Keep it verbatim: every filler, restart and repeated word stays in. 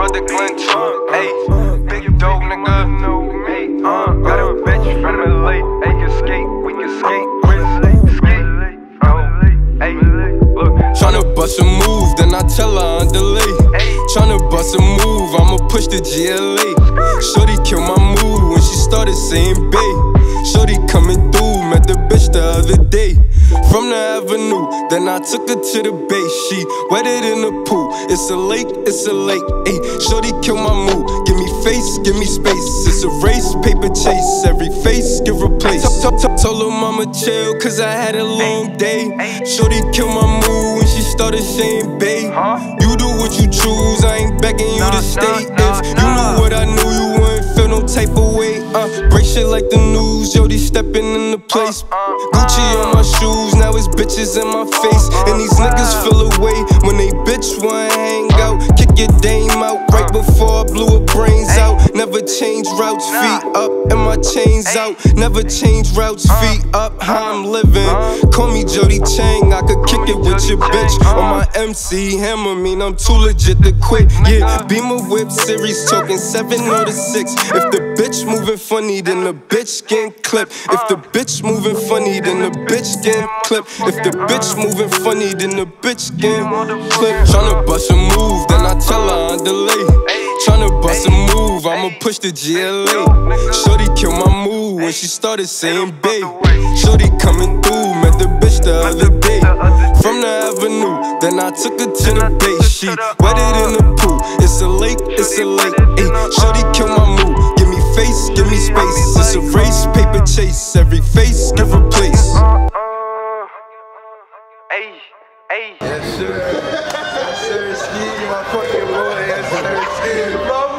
with the Glen Trump. Ayy, big dog nigga. Uh, got a bitch from L A. Ayy, can skate, we can skate. Wrist, skate. Oh, ayy, look. Tryna bust a move, then I tell her on delay. Tryna bust a move, I'ma push the G L A. Shorty kill my mood when she started saying bae. Shorty coming through, met the bitch the other day. From the avenue, then I took her to the bay. She wetted in the pool, it's a lake, it's a lake. Ayy, shorty kill my mood, give me face, give me space. It's a race, paper chase, every face give a place. Told her mama chill, cause I had a long day. Shorty kill my mood when she started saying bae. You do what you choose, I ain't begging you to stay. If you knew what I knew, you wouldn't feel no type of way. Uh, break shit like the news, Jody stepping in the place. Gucci on my shoes, now it's bitches in my face. And these niggas feel away when they bitch wanna hang out. Kick your dame out right before I blew her brains out. Never change routes, feet up and my chains out. Never change routes, feet up, how I'm living. Call me Jody Chang, I could kick it with your bitch. On my M C Hammer, mean I'm too legit to quit. Yeah, Beamer Whip series, talking seven or the six. If the bitch moving funny, then the bitch getting clipped. If the bitch moving funny, then the bitch getting clipped. If the bitch moving funny, then the bitch getting clipped. Tryna bust a move, then I tell her on delay. Tryna bust a move, I'ma push the G L A. Shorty kill my mood when she started saying bae. Shorty coming through, met the bitch the other day. From the avenue, then I took her to the bay. She wetted in the pool, it's a lake, it's a lake. Ay, shorty kill my mood, give me face, give me space. It's a race, paper chase, every face give a place. Ayy, ayy. Yes, sir. Yes, sir. Ski, my fucking boy. Yes, sir. Ski.